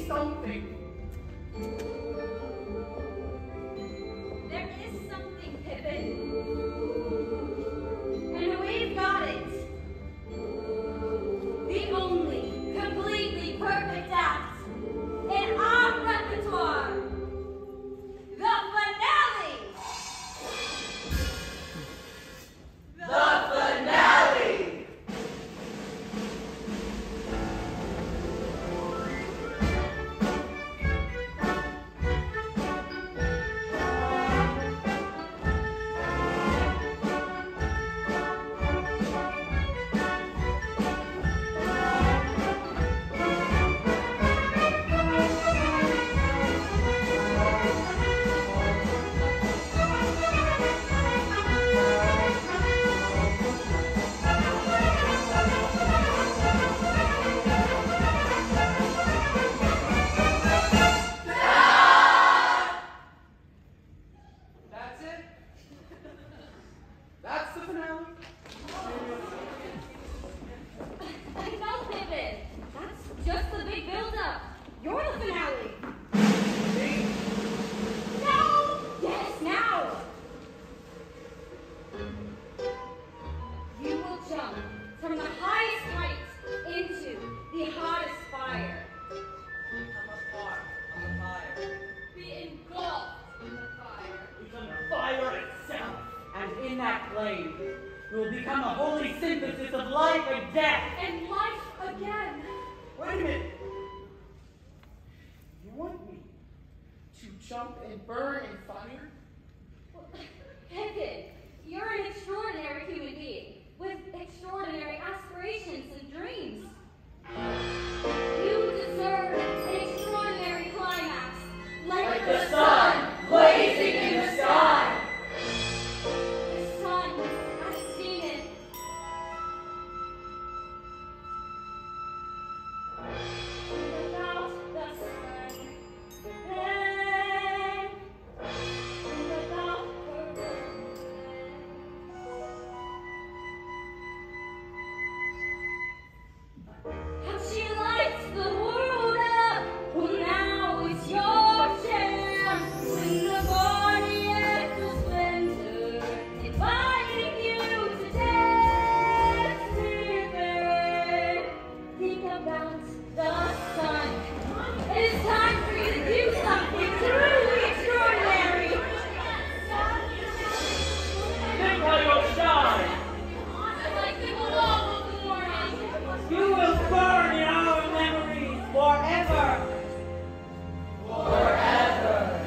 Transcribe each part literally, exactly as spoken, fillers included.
something. There is something, Pippin. And we've got it. The only completely perfect act in our repertoire. The finale! The finale! That's it? That's the finale? No, Pippin. That's just the big build-up. You're the finale. Me? No! Yes, now! You will jump from the highest height into the hottest fire. Come apart on the fire. Be engulfed in the fire. Become fire itself. And in that flame, you will become a holy synthesis of life and death. And life again. Wait a minute. You want me to jump and burn in fire? Pippin, you're an extraordinary human being with extraordinary aspirations and dreams. You deserve an extraordinary climax, like, Like the sun blazing in the sky. The sun at its zenith. Think about the sun. Then think about her birth. How she lights the world up. Well, now it's your chance. When the guardians will splendor, inviting you to dance with her. Think about the sun. It's time for you to do something truly extraordinary. Think how you'll shine. Like the glow of the morning. You will burn in our memories forever. Forever.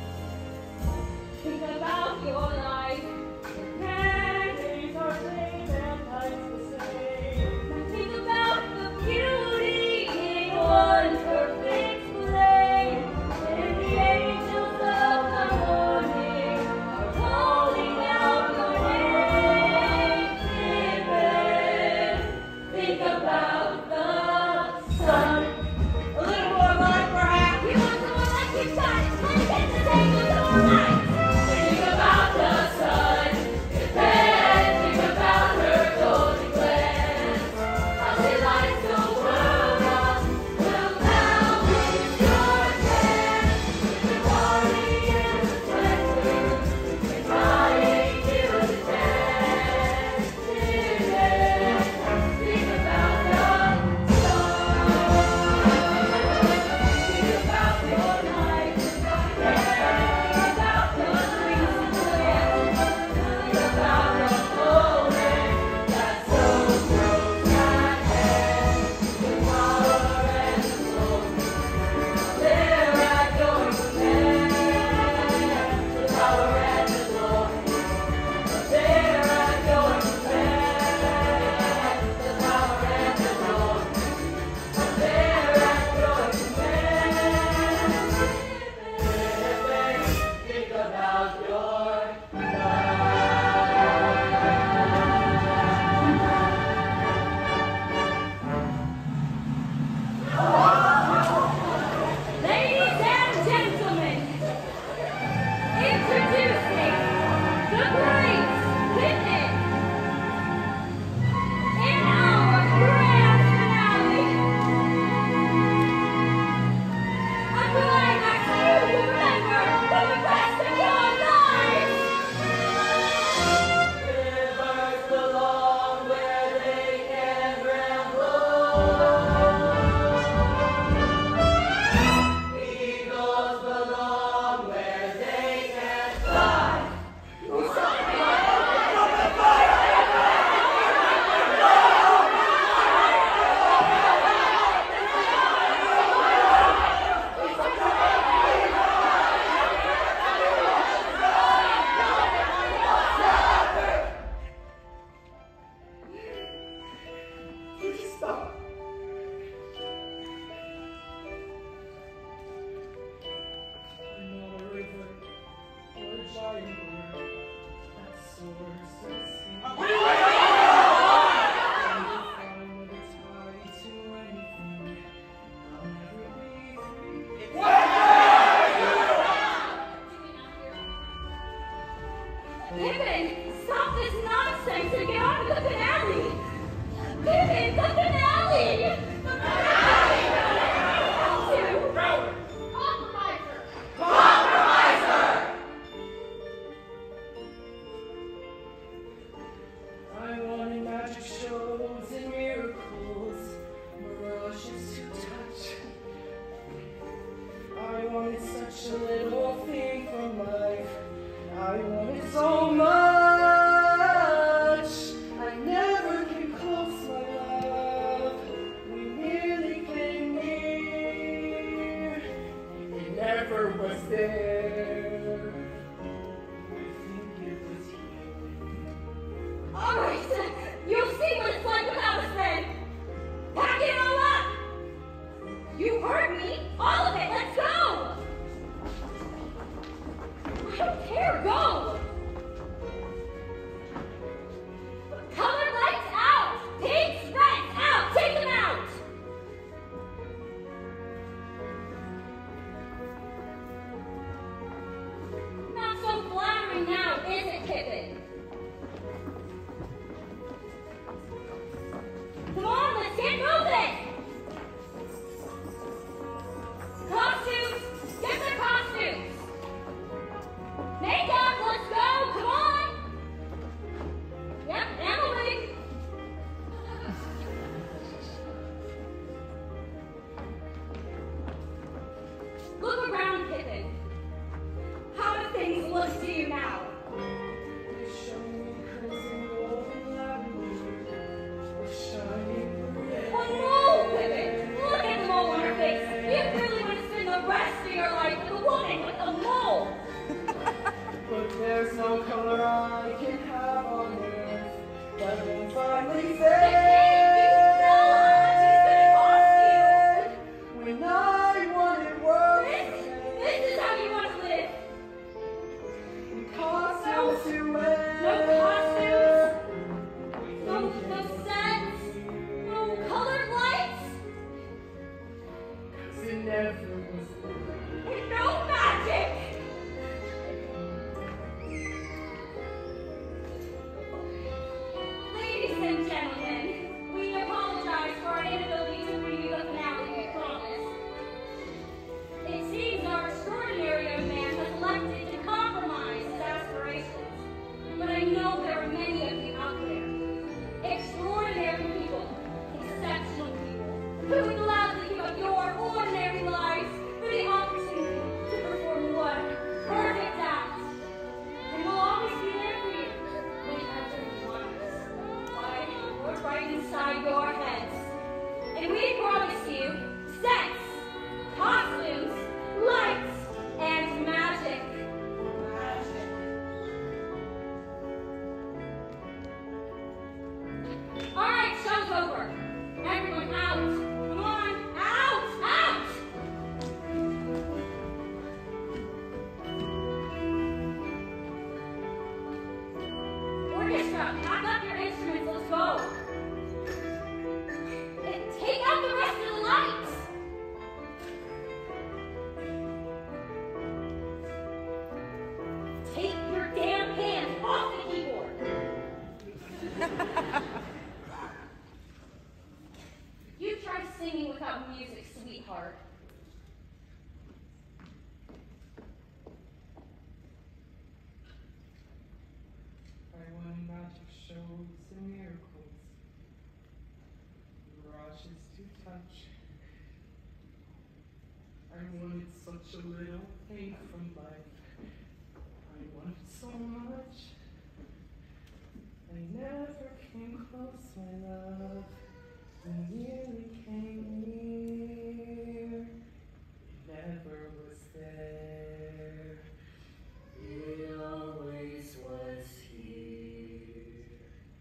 Think about your life. Days are same and nights the same. Now think about the beauty in one perfect flame. And the angels of the morning are calling out your name. Pippin, think about the sun. A little more life, perhaps. You want someone like you, guys? Let's get the table to our life. Think about the sun. Then think about her golden glance. How she lights the world up. Well, now wanted such a little thing from life. I wanted so much. I never came close, my love. We nearly came near. It never was there. I think it was here. All right, you'll see what it's like without us then. Pack it all up. You heard me. All of it. Let's go. I don't care. Go. Colored lights out. Pinks, reds out. Take them out. Not so flattering now, is it, Pippin? Come on, let's get moving! Costumes! Get the costumes! Makeup, let's go! Come on! Yep, and the wig! Look around, Pippin. How do things look to you now? They show me crimson golden lavender, a shining red. A mole, Pippin! Look at the mole on her face! You really want to spend the rest of your life with a woman with a mole! But there's no color I can have on earth that will finally fade. When I wanted world This, this is how you want to live! and costumes to wear. No costumes! No, no sets! No colored lights! Cause it never was there. And no magic! Ladies and gentlemen, we apologize for our inability to bring you the finale we promised. It seems our extraordinary young man has elected to compromise his aspirations. But I know there are many of you out there, extraordinary people, exceptional people, who would gladly give up your ordinary lives for the opportunity to perform one perfect act. And we'll always be there for you whenever you want us. Why, we're right inside your heads. And we promise you sets, costumes, lights, and magic. Magic. All right, show's over. Everyone out. Come on, out, out! Orchestra, pack up your instruments, let's go. And take out the rest of the lights. Take your damn hands off the keyboard. You tried singing without music, sweetheart. I want magic shows and miracles, mirages to touch. I wanted such a little thing from life. I wanted so much. I never came close, my love. I nearly came near. It never was there. It always was here.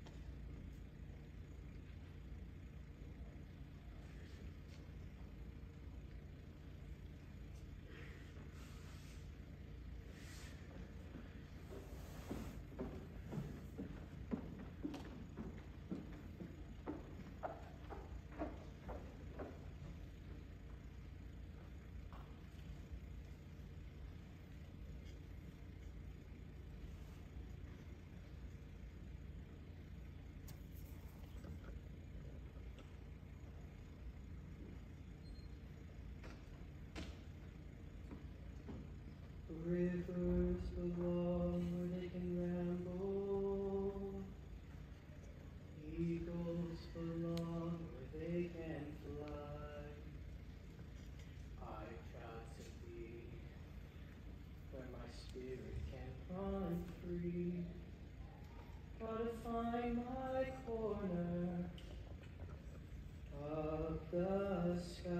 Rivers belong where they can ramble. Eagles belong where they can fly. I've got to be spirit can run free. Gotta find my corner of the sky.